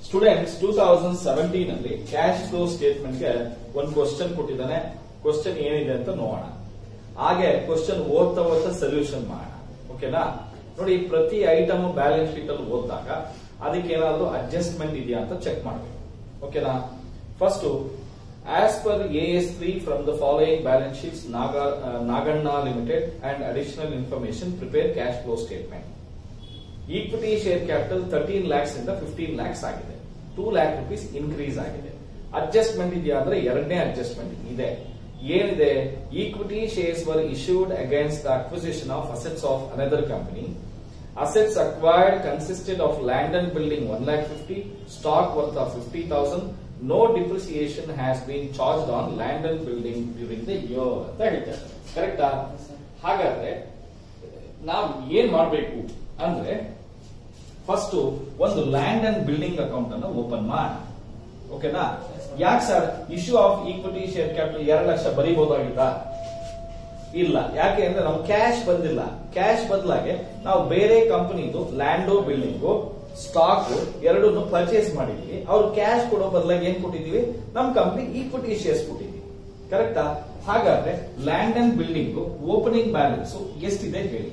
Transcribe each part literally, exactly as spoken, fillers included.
Students two thousand seventeen ಅಲ್ಲಿ cash flow statement ಗೆ ಒಂದು ಕ್ವಶನ್ ಕೊಟ್ಟಿದ್ದಾನೆ. ಕ್ವಶನ್ ಏನಿದೆ ಅಂತ ನೋಡೋಣ. ಹಾಗೆ ಕ್ವಶನ್ ಓದ್ತಾ ಓದ್ತಾ ಸೊಲ್ಯೂಷನ್ ಮಾಡೋಣ. ಓಕೆನಾ? ನೋಡಿ, ಪ್ರತಿ ಐಟಮ್ ಬ್ಯಾಲೆನ್ಸ್ ಶೀಟ್ ಅಲ್ಲಿ ಓದಿದಾಗ ಅದಕ್ಕೆ ಏನಾದ್ರು ಅಡ್ಜಸ್ಟ್ಮೆಂಟ್ ಇದೆಯಾ ಅಂತ ಚೆಕ್ ಮಾಡಬೇಕು. ಓಕೆನಾ? First, as per A S three from the following balance sheets, Naga, uh, Naganna Limited and additional information, prepare cash flow statement. Equity share capital thirteen lakhs ಇಂದ fifteen lakhs ಆಗಿದೆ. two lakh rupees increase ಆಗಿದೆ. Adjustment ಇದೆಯಾ ಅಂದ್ರೆ ಎರಡನೇ adjustment ಇದೆ. ಏನಿದೆ? Equity shares were issued against the acquisition of assets of another company. Assets acquired consisted of land and building one lakh fifty, stock worth of fifty thousand. No depreciation has been charged on land and building during the year ಅಂತ ಹೇಳ್ತಾರೆ. ಕರೆಕ್ಟಾ? ಹಾಗಾದ್ರೆ ನಾವು ಏನ್ ಮಾಡಬೇಕು ಅಂದ್ರೆ, first ಒಂದು land and building account ಅನ್ನು ಓಪನ್ ಮಾಡಿ. ಓಕೆನಾ? ಯಾಕೆ sir issue of equity share capital ಎರಡು ಲಕ್ಷ ಬರೀಬಹುದಾಗಿತ್ತಾ? ಇಲ್ಲ. ಯಾಕೆ ಅಂದ್ರೆ ನಾವು ಕ್ಯಾಶ್ ಬಂದಿಲ್ಲ. ಕ್ಯಾಶ್ ಬದಲಾಗಿ ನಾವು ಬೇರೆ ಕಂಪನಿದು ಲ್ಯಾಂಡು ಬಿಲ್ಡಿಂಗು ಸ್ಟಾಕ್ ಎರಡನ್ನು ಪರ್ಚೇಸ್ ಮಾಡಿದೀವಿ. ಅವ್ರು ಕ್ಯಾಶ್ ಕೊಡೋ ಬದಲಾಗಿ ಏನ್ ಕೊಟ್ಟಿದೀವಿ? ನಮ್ ಕಂಪನಿ ಈಕ್ವಿಟಿ ಶೇರ್ಸ್ ಕೊಟ್ಟಿದೀವಿ. ಕರೆಕ್ಟಾ? ಹಾಗಾದ್ರೆ land and building opening balance ಎಷ್ಟಿದೆ ಹೇಳಿ?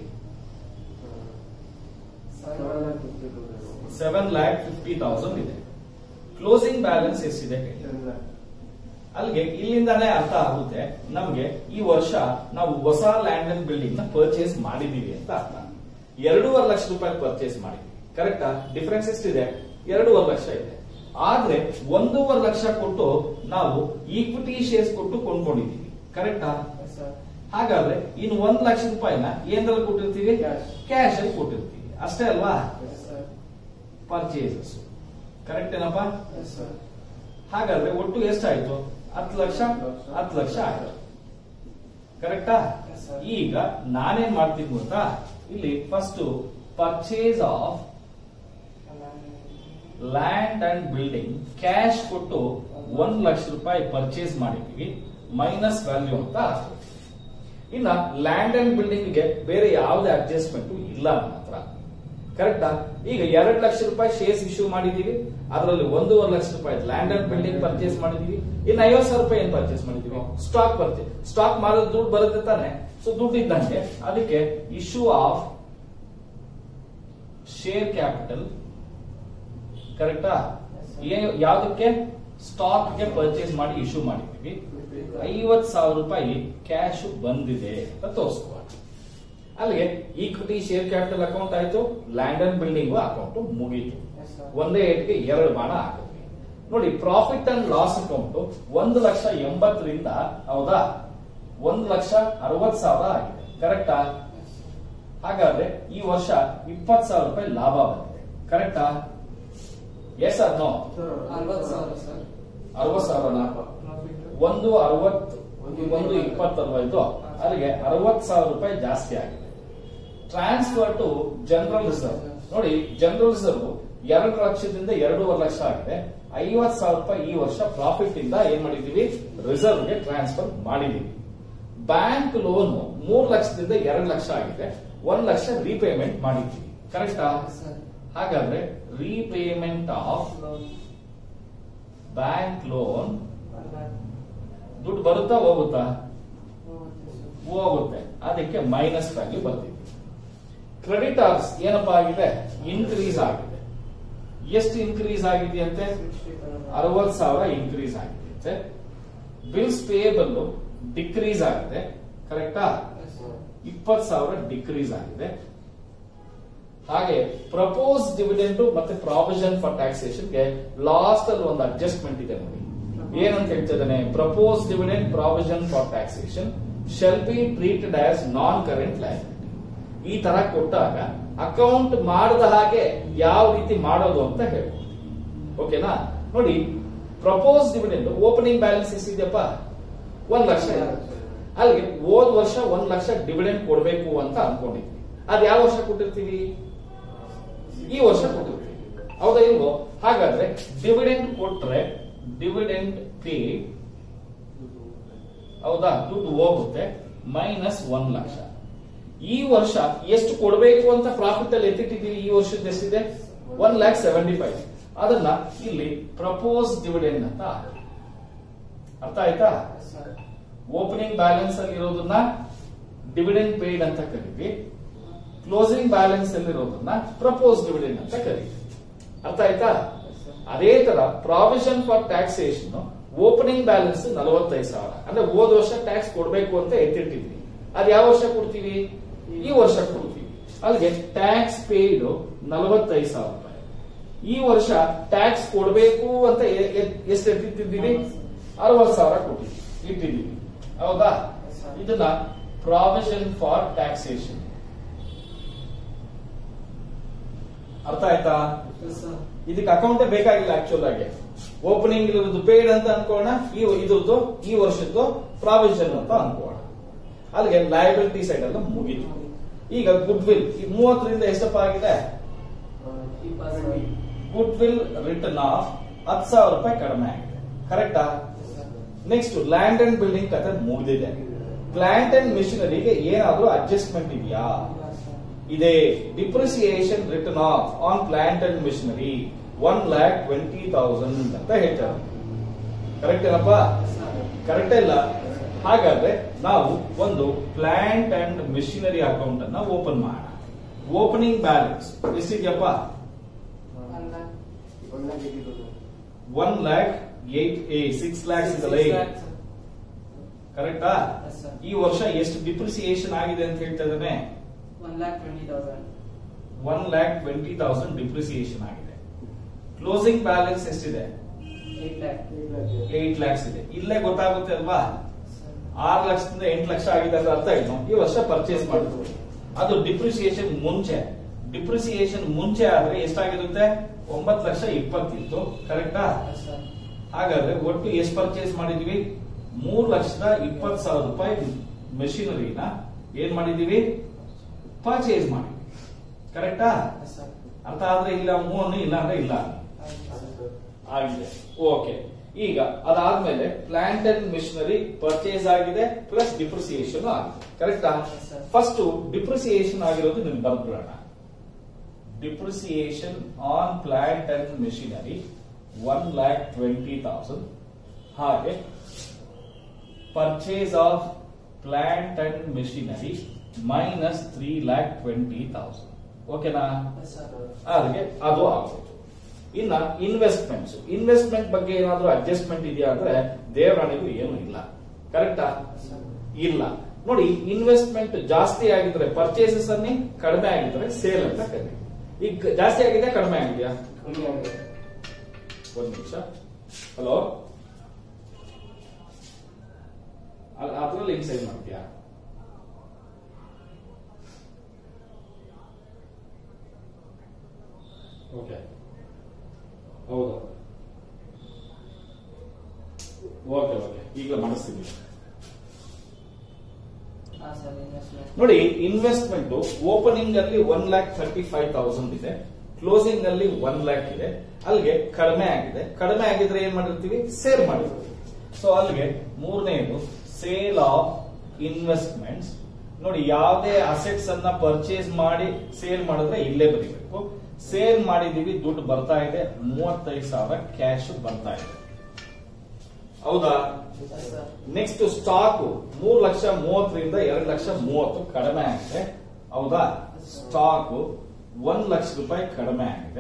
ಸೆವೆನ್ ಲ್ಯಾಕ್ ಫಿಫ್ಟಿ ತೌಸಂಡ್ ಇದೆ. ಕ್ಲೋಸಿಂಗ್ ಬ್ಯಾಲೆನ್ಸ್ ಎಷ್ಟಿದೆ ಹೇಳಿ? ಅಲ್ಲಿಗೆ ಇಲ್ಲಿಂದಾನೇ ಅರ್ಥ ಆಗುತ್ತೆ ನಮ್ಗೆ ಈ ವರ್ಷ ನಾವು ಹೊಸ ಲ್ಯಾಂಡ್ ಅಂಡ್ ಬಿಲ್ಡಿಂಗ್ ನ ಪರ್ಚೇಸ್ ಮಾಡಿದೀವಿ ಅಂತ ಅರ್ಥ. ಎರಡೂವರೆ ಲಕ್ಷ ರೂಪಾಯಿ ಪರ್ಚೇಸ್ ಮಾಡಿದೀವಿ. ಕರೆಕ್ಟಾ? ಡಿಫರೆನ್ಸ್ ಎಷ್ಟಿದೆ? ಎರಡೂವರೆ ಲಕ್ಷ ಇದೆ. ಆದ್ರೆ ಒಂದೂವರೆ ಲಕ್ಷ ಕೊಟ್ಟು ನಾವು ಈಕ್ವಿಟಿ ಶೇರ್ಸ್ ಕೊಟ್ಟು ಕೊಂಡ್ಕೊಂಡಿದ್ದೀವಿ. ಕರೆಕ್ಟಾ? ಹಾಗಾದ್ರೆ ಇನ್ನು ಒಂದ್ ಲಕ್ಷ ರೂಪಾಯಿನ ಏನ್ರಲ್ಲಿ ಕೊಟ್ಟಿರ್ತೀವಿ? ಕ್ಯಾಶ್ ಅಲ್ಲಿ ಕೊಟ್ಟಿರ್ತೀವಿ. ಅಷ್ಟೇ ಅಲ್ವಾ? ಪರ್ಚೇಸಸ್. ಕರೆಕ್ಟ್ ಏನಪ್ಪಾ? ಹಾಗಾದ್ರೆ ಒಟ್ಟು ಎಷ್ಟಾಯ್ತು? ಹತ್ತು ಲಕ್ಷ ಹತ್ತು ಲಕ್ಷ ಆಯ್ತು. ಕರೆಕ್ಟಾ? ಈಗ ನಾನೇನ್ ಮಾಡ್ತೀನಿ ಗೊತ್ತಾ? ಇಲ್ಲಿ first purchase of land and building cash ಕೊಟ್ಟು ಒಂದ್ ಲಕ್ಷ ರೂಪಾಯಿ ಪರ್ಚೇಸ್ ಮಾಡಿದೀವಿ, ಮೈನಸ್ ವ್ಯಾಲ್ಯೂ ಅಂತ ಆಗ್ತದೆ. ಇನ್ನ ಲ್ಯಾಂಡ್ ಅಂಡ್ ಬಿಲ್ಡಿಂಗ್ ಗೆ ಬೇರೆ ಯಾವುದೇ ಅಡ್ಜಸ್ಟ್ಮೆಂಟ್ ಇಲ್ಲ ನನ್ನ ಹತ್ರ. ಕರೆಕ್ಟಾ? ಈಗ ಎರಡು ಲಕ್ಷ ರೂಪಾಯಿ ಶೇರ್ಸ್ ಇಶ್ಯೂ ಮಾಡಿದೀವಿ, ಅದರಲ್ಲಿ ಒಂದೂವರೆ ಲಕ್ಷ ರೂಪಾಯಿ ಲ್ಯಾಂಡ್ ಅಂಡ್ ಬಿಲ್ಡಿಂಗ್ ಪರ್ಚೇಸ್ ಮಾಡಿದೀವಿ. ಇನ್ನು ಐವತ್ತು ಸಾವಿರ ರೂಪಾಯಿ ಏನ್ ಪರ್ಚೇಸ್ ಮಾಡಿದೀವಿ? Stock purchase. ಸ್ಟಾಕ್ ಮಾಡಿದ್ರೆ ದುಡ್ಡು ಬರುತ್ತೆ ತಾನೆ? ಸೊ ದುಡ್ಡು ಇದ್ದಂಗೆ ಅದಕ್ಕೆ ಇಶ್ಯೂ ಆಫ್ ಶೇರ್ ಕ್ಯಾಪಿಟಲ್. ಕರೆಕ್ಟಾ? ಯಾವ್ದಕ್ಕೆ? ಸ್ಟಾಕ್ ಗೆ ಪರ್ಚೇಸ್ ಮಾಡಿ ಇಶ್ಯೂ ಮಾಡಿದೀವಿ. ಐವತ್ ಸಾವಿರ ರೂಪಾಯಿ ಕ್ಯಾಶ್ ಬಂದಿದೆ ಅಂತ ತೋರಿಸ್ಕೋಣ. ಅಲ್ಲಿಗೆ ಈಕ್ವಿಟಿ ಶೇರ್ ಕ್ಯಾಪಿಟಲ್ ಅಕೌಂಟ್ ಆಯ್ತು, ಲ್ಯಾಂಡ್ ಅಂಡ್ ಬಿಲ್ಡಿಂಗ್ ಅಕೌಂಟ್ ಮುಗೀತು. ಒಂದೇ ಏಟ್ಗೆ ಎರಡು ಬಾಣ ಹಾಕಿದ್ವಿ. ನೋಡಿ, ಪ್ರಾಫಿಟ್ ಅಂಡ್ ಲಾಸ್ ಅಕೌಂಟ್ ಒಂದು ಲಕ್ಷ ಎಂಬತ್ತರಿಂದ ಹೌದಾ ಒಂದು ಲಕ್ಷ ಅರವತ್ ಸಾವಿರ ಆಗಿದೆ. ಕರೆಕ್ಟಾ? ಹಾಗಾದ್ರೆ ಈ ವರ್ಷ ಇಪ್ಪತ್ ಸಾವಿರ ರೂಪಾಯಿ ಲಾಭ ಬಂದಿದೆ. ಕರೆಕ್ಟಾ? Yes or no? ಅರವತ್ ಸಾವಿರ ಲಾಭ. ಒಂದು ಅರವತ್ತು ಒಂದು ಇಪ್ಪತ್ತಲ್ವಾಯ್ತು. ಅಲ್ಲಿಗೆ ಅರವತ್ ಸಾವಿರ ರೂಪಾಯಿ ಜಾಸ್ತಿ ಆಗಿದೆ. Transfer to general reserve. ನೋಡಿ, ಜನರಲ್ ರಿಸರ್ವ್ ಎರಡು ಲಕ್ಷದಿಂದ ಎರಡೂವರೆ ಲಕ್ಷ ಆಗಿದೆ. ಐವತ್ ಸಾವಿರ ರೂಪಾಯಿ ಈ ವರ್ಷ ಪ್ರಾಫಿಟ್ ಇಂದ ಏನ್ ಮಾಡಿದೀವಿ? ರಿಸರ್ವ್ ಗೆ ಟ್ರಾನ್ಸ್ಫರ್ ಮಾಡಿದೀವಿ. ಬ್ಯಾಂಕ್ ಲೋನ್ ಮೂರ್ ಲಕ್ಷದಿಂದ ಎರಡು ಲಕ್ಷ ಆಗಿದೆ. ಒಂದ್ ಲಕ್ಷ ರೀಪೇಮೆಂಟ್ ಮಾಡಿದ್ದೀವಿ. ಕರೆಕ್ಟಾ? ಹಾಗಾದ್ರೆ ರೀಪೇಮೆಂಟ್ ಆಫ್ ಬ್ಯಾಂಕ್ ಲೋನ್ ದುಡ್ಡು ಬರುತ್ತಾ ಹೋಗುತ್ತಾ? ಹೋಗುತ್ತೆ. ಅದಕ್ಕೆ ಮೈನಸ್ ವ್ಯಾಲ್ಯೂ ಬರ್ತಿದೆ. ಕ್ರೆಡಿಟರ್ಸ್ ಏನಪ್ಪಾ ಆಗಿದೆ? ಇನ್ಕ್ರೀಸ್ ಆಗಿದೆ. ಎಷ್ಟು ಇನ್ಕ್ರೀಸ್ ಆಗಿದೆ ಅಂತೆ? ಅರವತ್ ಸಾವಿರ ಇನ್ಕ್ರೀಸ್ ಆಗಿದೆ. ಬಿಲ್ಸ್ ಪೇಯಬಲ್ ಡಿಕ್ರೀಸ್ ಆಗಿದೆ. ಕರೆಕ್ಟಾ? ಇಪ್ಪತ್ ಸಾವಿರ ಡಿಕ್ರೀಸ್ ಆಗಿದೆ. ಹಾಗೆ ಪ್ರಪೋಸ್ ಡಿವಿಡೆಂಡ್ ಮತ್ತೆ ಪ್ರಾವಿಷನ್ ಫಾರ್ ಟ್ಯಾಕ್ಸೇಷನ್ ಗೆ ಲಾಸ್ಟ್ ಅಲ್ಲಿ ಒಂದು ಅಡ್ಜಸ್ಟ್ಮೆಂಟ್ ಇದೆ. ನೋಡಿ ಏನಂತ ಹೇಳ್ತಿದ್ದಾನೆ? Propose dividend provision for taxation shall be treated as non current liability. ಈ ತರ ಕೊಟ್ಟಾಗ ಅಕೌಂಟ್ ಮಾಡದ ಹಾಗೆ ಯಾವ ರೀತಿ ಮಾಡೋದು ಅಂತ ಹೇಳ್ಕೊಡ್ತೀವಿ. ಓಕೆನಾ? ನೋಡಿ, ಪ್ರಪೋಸ್ ಡಿವಿಡೆಂಡ್ ಓಪನಿಂಗ್ ಬ್ಯಾಲೆನ್ಸ್ ಎಷ್ಟಿದೆಯಪ್ಪ? ಒಂದ್ ಲಕ್ಷ. ಅಲ್ಲಿಗೆ ಹೋದ್ ವರ್ಷ ಒಂದ್ ಲಕ್ಷ ಡಿವಿಡೆಂಡ್ ಕೊಡಬೇಕು ಅಂತ ಅನ್ಕೊಂಡಿದ್ವಿ. ಅದ್ ಯಾವ ವರ್ಷ ಕೊಟ್ಟಿರ್ತೀವಿ? ಈ ವರ್ಷ ಕೊಟ್ಟಿರ್ತೀವಿ. ಹೌದಾ ಇಲ್ವೋ? ಹಾಗಾದ್ರೆ ಡಿವಿಡೆಂಡ್ ಕೊಟ್ರೆ ಡಿವಿಡೆಂಡ್ ಪೇ ಹೌದಾ ದುಡ್ಡು ಹೋಗುತ್ತೆ, ಮೈನಸ್ ಒಂದ್ ಲಕ್ಷ. ಈ ವರ್ಷ ಎಷ್ಟು ಕೊಡಬೇಕು ಅಂತ ಪ್ರಾಫಿಟ್ ಅಲ್ಲಿ ಎತ್ತಿಟ್ಟಿದ್ದೀವಿ? ಈ ವರ್ಷದ ಎಷ್ಟಿದೆ? One lakh seventy five. ಅದನ್ನ ಇಲ್ಲಿ ಪ್ರಪೋಸ್ ಡಿವಿಡೆಂಡ್ ಅಂತ ಹಾಕಿ. ಅರ್ಥ ಆಯ್ತಾ? ಓಪನಿಂಗ್ ಬ್ಯಾಲೆನ್ಸ್ ಅಲ್ಲಿ ಇರೋದನ್ನ ಡಿವಿಡೆಂಡ್ ಪೇಯ್ಡ್ ಅಂತ ಕರೀವಿ, ಕ್ಲೋಸಿಂಗ್ ಬ್ಯಾಲೆನ್ಸ್ ಅಲ್ಲಿ ಇರೋದನ್ನ ಪ್ರಪೋಸ್ ಡಿವಿಡೆಂಡ್ ಅಂತ ಕರೀವಿ. ಅರ್ಥ ಆಯ್ತಾ? ಅದೇ ತರ provision for taxation opening balance ನಲವತ್ತೈದು ಸಾವಿರ ಅಂದ್ರೆ ಹೋದ ವರ್ಷ ಟ್ಯಾಕ್ಸ್ ಕೊಡಬೇಕು ಅಂತ ಎತ್ತಿಟ್ಟಿದ್ವಿ. ಅದು ಯಾವ ವರ್ಷ ಕೊಡ್ತೀವಿ? ಈ ವರ್ಷ ಕೊಡ್ತೀವಿ. ಅಲ್ಲಿಗೆ ಟ್ಯಾಕ್ಸ್ ಪೇಯ್ಡ್ ನಲವತ್ತೈದು ಸಾವಿರ ರೂಪಾಯಿ. ಈ ವರ್ಷ ಟ್ಯಾಕ್ಸ್ ಕೊಡಬೇಕು ಅಂತ ಎಷ್ಟು ಎತ್ತಿಟ್ಟಿದ್ದೀವಿ? ಅರವತ್ತು ಸಾವಿರ ಕೊಟ್ಟಿದ್ವಿ ಇಟ್ಟಿದ್ದೀವಿ. ಹೌದಾ? ಇದನ್ನ ಪ್ರಾವಿಷನ್ ಫಾರ್ ಟ್ಯಾಕ್ಸೇಷನ್. ಅರ್ಥ ಆಯ್ತಾ? ಇದಕ್ಕೆ ಅಕೌಂಟೇ ಬೇಕಾಗಿಲ್ಲ ಆಕ್ಚುಲ್ ಆಗಿ. ಓಪನಿಂಗ್ ಇರೋದು ಪೇಯ್ಡ್ ಅಂತ ಅನ್ಕೋಣ, ಈ ಇದ್ರದ್ದು ಈ ವರ್ಷದ್ದು ಪ್ರಾವಿಷನ್ ಅಂತ ಅನ್ಕೋಣ. ಅಲ್ಲಿಗೆ ಲಯಬಿಲಿಟಿ ಸೈಡ್ ಎಲ್ಲ ಮುಗಿತು. ಈಗ ಗುಡ್ ವಿಲ್ ಮೂವತ್ತರಿಂದ ಎಷ್ಟಪ್ಪ ಆಗಿದೆ? ಗುಡ್ ವಿಲ್ ರಿಟರ್ನ್ ಆಫ್ ಹತ್ತು ಸಾವಿರ ರೂಪಾಯಿ ಕಡಿಮೆ ಆಗಿದೆ. ಕರೆಕ್ಟಾ? ನೆಕ್ಸ್ಟ್ ಲ್ಯಾಂಡ್ ಅಂಡ್ ಬಿಲ್ಡಿಂಗ್ ಕತೆ ಮುಗಿದಿದೆ. ಪ್ಲಾಂಟ್ ಅಂಡ್ ಮಿಷನರಿಗೆ ಏನಾದ್ರೂ ಅಡ್ಜಸ್ಟ್ಮೆಂಟ್ ಇದೆಯಾ? ಇದೆ. Depreciation written off on plant and machinery one lakh twenty thousand ಅಂತ ಹೇಳ್ತಾರೆ. ಕರೆಕ್ಟ್ ಏನಪ್ಪ? ಕರೆಕ್ಟ್ ಇಲ್ಲ. ಹಾಗಾದ್ರೆ ನಾವು ಒಂದು ಪ್ಲಾಂಟ್ ಅಂಡ್ ಮಿಷನರಿ ಅಕೌಂಟ್ ಅನ್ನ ಓಪನ್ ಮಾಡೋಣ. ಓಪನಿಂಗ್ ಬ್ಯಾಲೆನ್ಸ್ ಎಷ್ಟಿದೆಯಪ್ಪ? One lakh eight six lakhs ಇದಲ್ಲ. ಕರೆಕ್ಟಾ? ಈ ವರ್ಷ ಎಷ್ಟು ಡಿಪ್ರಿಸಿಯೇಷನ್ ಆಗಿದೆ ಅಂತ ಹೇಳ್ತಾ ಇದ್ದಾನೆ? One lakh twenty thousand depreciation ಆಗಿದೆ. ಕ್ಲೋಸಿಂಗ್ ಬ್ಯಾಲೆನ್ಸ್ ಎಷ್ಟಿದೆ? ಏಟ್ ಲ್ಯಾಕ್ಸ್ ಇದೆ. ಇಲ್ಲೇ ಗೊತ್ತಾಗುತ್ತೆ ಅಲ್ವಾ? ಆರು ಲಕ್ಷದಿಂದ ಎಂಟು ಲಕ್ಷ ಆಗಿದೆ ಅಂತ ಅರ್ಥ ಏನು? ಈ ವರ್ಷ ಪರ್ಚೇಸ್ ಮಾಡಿದ್ರು. ಅದು ಡಿಪ್ರಿಸಿಯೇಷನ್ ಮುಂಚೆ. ಡಿಪ್ರಿಸಿಯೇಷನ್ ಮುಂಚೆ ಆದ್ರೆ ಎಷ್ಟಾಗಿರುತ್ತೆ? ಒಂಬತ್ತು ಲಕ್ಷ ಇಪ್ಪತ್ತಿತ್ತು. ಕರೆಕ್ಟಾ? ಹಾಗಾದ್ರೆ ಒಟ್ಟು ಎಷ್ಟು ಪರ್ಚೇಸ್ ಮಾಡಿದ್ವಿ? ಮೂರು ಲಕ್ಷದ ಇಪ್ಪತ್ತು ಸಾವಿರ ರೂಪಾಯಿ ಮೆಷಿನರಿನ ಏನ್ ಮಾಡಿದೀವಿ? ಪರ್ಚೇಸ್ ಮಾಡಿದ್ವಿ. ಕರೆಕ್ಟಾ? ಅರ್ಥ ಆದ್ರೆ ಇಲ್ಲ ಮೂವನು, ಇಲ್ಲ ಅಂದ್ರೆ ಇಲ್ಲ ಆಗಿದೆ. ಓಕೆ. ಈಗ ಅದಾದ್ಮೇಲೆ ಪ್ಲಾಂಟ್ ಅಂಡ್ ಮಿಷನರಿ ಪರ್ಚೇಸ್ ಆಗಿದೆ ಪ್ಲಸ್ ಡಿಪ್ರಿಸಿಯೇಷನ್ ಆಗಿದೆ. ಕರೆಕ್ಟಾ? ಫಸ್ಟ್ ಡಿಪ್ರಿಸಿಯೇಷನ್ ಆಗಿರೋದು ನಿಮ್ಗೆ ಬರ್ಬಿಡೋಣ. Depreciation on plant and machinery one lakh twenty thousand. ಹಾಗೆ purchase of plant and machinery minus three lakh twenty thousand. ಓಕೆನಾ? ಅದಕ್ಕೆ ಅದು ಆಗುತ್ತೆ. ಇನ್ನ ಇನ್ವೆಸ್ಟ್ಮೆಂಟ್ಸ್ ಇನ್ವೆಸ್ಟ್ಮೆಂಟ್ ಬಗ್ಗೆ ಏನಾದ್ರೂ ಅಡ್ಜಸ್ಟ್ಮೆಂಟ್ ಇದೆಯಾ ಅಂದ್ರೆ ದೇವರಾಣಿಗೂ ಏನು ಇಲ್ಲ. ಕರೆಕ್ಟಾ? ಇಲ್ಲ. ನೋಡಿ, ಇನ್ವೆಸ್ಟ್ಮೆಂಟ್ ಜಾಸ್ತಿ ಆಗಿದ್ರೆ ಪರ್ಚೇಸಸ್ ಅನ್ನಿ, ಕಡಿಮೆ ಆಗಿದ್ರೆ ಸೇಲ್ ಅಂತ ಕರೀತೀವಿ. ಈಗ ಜಾಸ್ತಿ ಆಗಿದೆ, ಕಡಿಮೆ ಆಗಿದೆಯಾ? ಒಂದು ನಿಮಿಷ. ಹಲೋ, ಅದ್ರಲ್ಲಿ ಹೆಂಗ್ ಸೈನ್ ಮಾಡ್ತೀಯಾ? ಓಕೆ, ಹೌದು. ಓಕೆ ಓಕೆ ಈಗಲೇ ಮಾಡಿಸ್ತೀನಿ. ನೋಡಿ, ಇನ್ವೆಸ್ಟ್ಮೆಂಟ್ ಓಪನಿಂಗ್ ಅಲ್ಲಿ one lakh thirty five thousand ಇದೆ, ಕ್ಲೋಸಿಂಗ್ ಅಲ್ಲಿ ಒನ್ ಲ್ಯಾಕ್ ಇದೆ. ಅಲ್ಲಿಗೆ ಕಡಿಮೆ ಆಗಿದೆ. ಕಡಿಮೆ ಆಗಿದ್ರೆ ಏನ್ ಮಾಡಿರ್ತೀವಿ? ಸೇಲ್ ಮಾಡಿರ್ತೀವಿ. ಸೊ ಅಲ್ಲಿಗೆ ಮೂರನೇದು ಸೇಲ್ ಆಫ್ ಇನ್ವೆಸ್ಟ್ಮೆಂಟ್ಸ್. ನೋಡಿ, ಯಾವುದೇ ಅಸೆಟ್ಸ್ ಅನ್ನ ಪರ್ಚೇಸ್ ಮಾಡಿ ಸೇಲ್ ಮಾಡಿದ್ರೆ ಇಲ್ಲೇ ಬರೀಬೇಕು. ಸೇಲ್ ಮಾಡಿದೀವಿ, ದುಡ್ಡು ಬರ್ತಾ ಇದೆ, ಮೂವತ್ತೈದು ಸಾವಿರ ಕ್ಯಾಶ್ ಬರ್ತಾ ಇದೆ. ಹೌದಾ? ನೆಕ್ಸ್ಟ್ ಸ್ಟಾಕ್ ಮೂರು ಲಕ್ಷ ಮೂವತ್ತರಿಂದ ಎರಡು ಲಕ್ಷ ಮೂವತ್ತು ಕಡಿಮೆ ಆಗಿದೆ. ಹೌದಾ? ಸ್ಟಾಕ್ ಒಂದ್ ಲಕ್ಷ ರೂಪಾಯಿ ಕಡಿಮೆ ಆಗಿದೆ.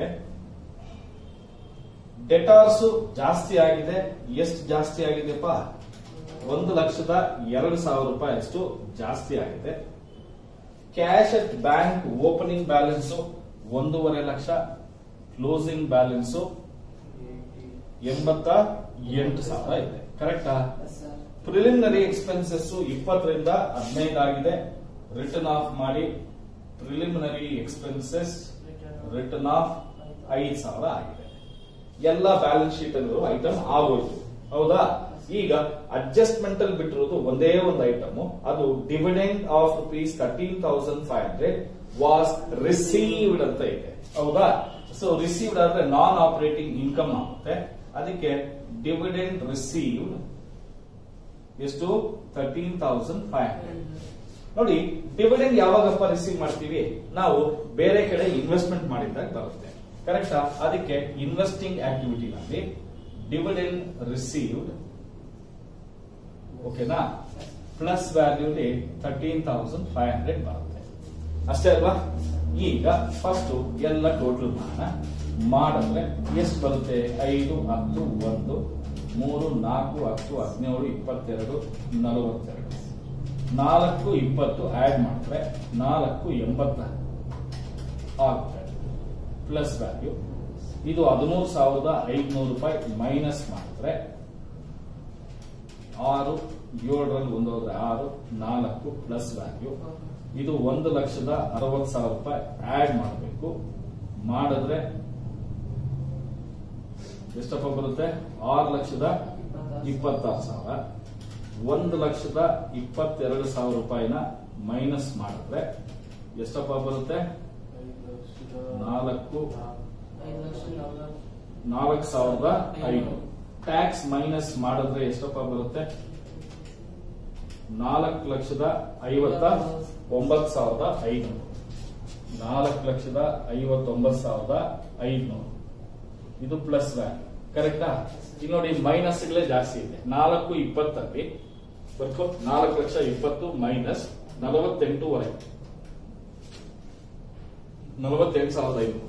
ಡೆಟಾರ್ಸ್ ಜಾಸ್ತಿ ಆಗಿದೆ. ಎಷ್ಟು ಜಾಸ್ತಿ ಆಗಿದೆಯಪ್ಪ? ಒಂದು ಲಕ್ಷದ ಎರಡು ಸಾವಿರ ರೂಪಾಯಿ ಅಷ್ಟು ಜಾಸ್ತಿ ಆಗಿದೆ. Cash at bank opening balance ಒಂದೂವರೆ ಲಕ್ಷ, ಕ್ಲೋಸಿಂಗ್ ಬ್ಯಾಲೆನ್ಸ್ ಎಂಬತ್ತ ಎಂಟು ಸಾವಿರ ಇದೆ. ಕರೆಕ್ಟಾ? ಪ್ರಿಲಿಮಿನರಿ ಎಕ್ಸ್ಪೆನ್ಸಸ್ ಇಪ್ಪತ್ತರಿಂದ ಹದಿನೈದು ಆಗಿದೆ. ರಿಟರ್ನ್ ಆಫ್ ಮಾಡಿ. ಪ್ರಿಲಿಮಿನರಿ ಎಕ್ಸ್ಪೆನ್ಸಸ್ ರಿಟರ್ನ್ ಆಫ್ ಐದು ಸಾವಿರ ಆಗಿದೆ. ಎಲ್ಲ ಬ್ಯಾಲೆನ್ಸ್ ಶೀಟ್ ಅಲ್ಲಿರುವ ಐಟಮ್ ಆಗೋಯ್ತು. ಹೌದಾ? ಈಗ ಅಡ್ಜಸ್ಟ್ಮೆಂಟ್ ಅಲ್ಲಿ ಬಿಟ್ಟಿರೋದು ಒಂದೇ ಒಂದು ಐಟಮ್, ಅದು dividend of rupees thirteen thousand five hundred was received ಅಂತ ಇದೆ. ಹೌದಾ? ಸೊ ರಿಸೀವ್ಡ್ ಆದ್ರೆ ನಾನ್ ಆಪರೇಟಿಂಗ್ ಇನ್ಕಮ್ ಆಗುತ್ತೆ. ಅದಕ್ಕೆ ಡಿವಿಡೆಂಡ್ ರಿಸೀವ್ಡ್ ಎಷ್ಟು? Thirteen thousand five hundred. ನೋಡಿ, ಡಿವಿಡೆಂಡ್ ಯಾವಾಗಪ್ಪ ರಿಸೀವ್ ಮಾಡ್ತೀವಿ? ನಾವು ಬೇರೆ ಕಡೆ ಇನ್ವೆಸ್ಟ್ಮೆಂಟ್ ಮಾಡಿದಾಗ ಬರುತ್ತೆ. ಕರೆಕ್ಟಾ? ಅದಕ್ಕೆ ಇನ್ವೆಸ್ಟಿಂಗ್ ಆಕ್ಟಿವಿಟಿನಲ್ಲಿ ಡಿವಿಡೆಂಡ್ ರಿಸೀವ್ಡ್ ಓಕೆನಾ ಪ್ಲಸ್ ವ್ಯಾಲ್ಯೂಲಿ ತರ್ಟೀನ್ ತೌಸಂಡ್ ಫೈವ್ ಹಂಡ್ರೆಡ್ ಬರುತ್ತೆ ಅಷ್ಟೇ ಅಲ್ವಾ? ಈಗ ಫಸ್ಟ್ ಎಲ್ಲ ಟೋಟಲ್ ಮಾಡೋಣ. ಮಾಡಿದ್ರೆ ಎಷ್ಟು ಬರುತ್ತೆ? ಐದು ಹತ್ತು ಒಂದು ಮೂರು ನಾಲ್ಕು ಹತ್ತು ಹದಿನೇಳು ಇಪ್ಪತ್ತೆರಡು ನಲವತ್ತೆರಡು ನಾಲ್ಕು ಇಪ್ಪತ್ತು ಆಡ್ ಮಾಡಿದ್ರೆ ನಾಲ್ಕು ಎಂಬತ್ತ ಆಗುತ್ತೆ ಪ್ಲಸ್ ವ್ಯಾಲ್ಯೂ. ಇದು ಹದಿಮೂರು ಸಾವಿರದ ಐದುನೂರು ರೂಪಾಯಿ ಮೈನಸ್ ಮಾಡಿದ್ರೆ ಆರು ಏಳರಲ್ಲಿ ಒಂದು ಹೋದ್ರೆ ಆರು ನಾಲ್ಕು ಪ್ಲಸ್ ವ್ಯಾಲ್ಯೂ. ಇದು ಒಂದು ಲಕ್ಷದ ಅರವತ್ತು ಸಾವಿರ ರೂಪಾಯಿ ಆಡ್ ಮಾಡಬೇಕು. ಮಾಡಿದ್ರೆ ಎಷ್ಟಪ್ಪ ಬರುತ್ತೆ? ಆರು ಲಕ್ಷದ ಇಪ್ಪತ್ತಾರು ಸಾವಿರ. ಒಂದು ಲಕ್ಷದ ಇಪ್ಪತ್ತೆರಡು ಸಾವಿರ ರೂಪಾಯಿನ ಮೈನಸ್ ಮಾಡಿದ್ರೆ ಎಷ್ಟಪ್ಪ ಬರುತ್ತೆ? ನಾಲ್ಕು ನಾಲ್ಕು ಸಾವಿರದ ಐನೂರು. ಟ್ಯಾಕ್ಸ್ ಮೈನಸ್ ಮಾಡಿದ್ರೆ ಎಷ್ಟಪ್ಪ ಬರುತ್ತೆ? ನಾಲ್ಕು ಲಕ್ಷದ ಐವತ್ತ ಒಂಬತ್ತು ಸಾವಿರದ ಐನೂರು. ನಾಲ್ಕು ಲಕ್ಷದ ಐವತ್ತೊಂಬತ್ತು ಸಾವಿರದ ಐನೂರು. ಇದು ಪ್ಲಸ್ ವ್ಯಾಲ್ಯೂ ಕರೆಕ್ಟಾ? ಇಲ್ಲಿ ನೋಡಿ ಮೈನಸ್ ಗಳೇ ಜಾಸ್ತಿ ಇದೆ. ನಾಲ್ಕು ಇಪ್ಪತ್ತಲ್ಲಿ ಬರ್ಕೋ ನಾಲ್ಕು ಲಕ್ಷ ಇಪ್ಪತ್ತು ಮೈನಸ್ ನಲವತ್ತೆಂಟೂವರೆ ನಲವತ್ತೆಂಟು ಸಾವಿರದ ಐನೂರು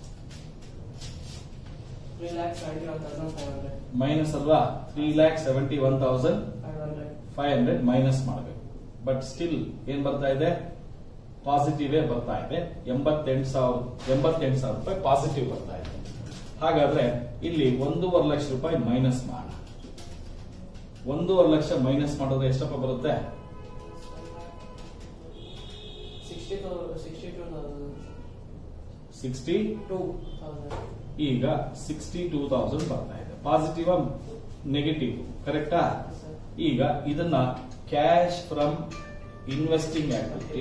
ಮೈನಸ್ ಅಲ್ವಾ? Three lakh seventy one thousand five hundred minus ಮಾಡಬೇಕು. ಬಟ್ ಸ್ಟಿಲ್ ಏನ್ ಬರ್ತಾ ಇದೆ? ಪಾಸಿಟಿವ್ ಬರ್ತಾ ಇದೆ. ಎಂಬತ್ತೆಂಟು ಸಾವಿರ ಎಂಬತ್ತೆಂಟು ಸಾವಿರ ರೂಪಾಯಿ ಪಾಸಿಟಿವ್ ಬರ್ತಾ ಇದೆ. ಹಾಗಾದ್ರೆ ಇಲ್ಲಿ ಒಂದೂವರೆ ಲಕ್ಷ ರೂಪಾಯಿ ಮೈನಸ್ ಮಾಡೋಣ. ಒಂದೂವರೆ ಲಕ್ಷ ಮೈನಸ್ ಮಾಡಿದ್ರೆ ಎಷ್ಟಪ್ಪ ಬರುತ್ತೆ? ಸಿಕ್ಸ್ಟಿ ಟೂ ಈಗ ಸಿಕ್ಸ್ಟಿ ಟೂ ತೌಸಂಡ್ ಬರ್ತಾ ಇದೆ. ಪಾಸಿಟಿವ್ ನೆಗೆಟಿವ್ ಕರೆಕ್ಟಾ? ಈಗ ಇದನ್ನ ಕ್ಯಾಶ್ ಫ್ರಮ್ ಇನ್ವೆಸ್ಟಿಂಗ್ ಆಕ್ಟಿವಿಟಿ,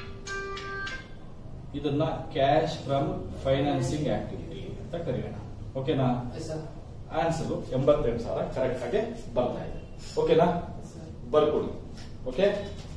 ಇದನ್ನ ಕ್ಯಾಶ್ ಫ್ರಮ್ ಫೈನಾನ್ಸಿಂಗ್ ಆಕ್ಟಿವಿಟಿ ಅಂತ ಕರೆಯೋಣ. ಓಕೆನಾ? ಆನ್ಸರ್ ಎಂಬತ್ತೆಂಟು ಸಾವಿರ ಕರೆಕ್ಟ್ ಆಗಿ ಬರ್ತಾ ಇದೆ. ಓಕೆನಾ? ಬರ್ಕೊಡಿ. ಓಕೆ.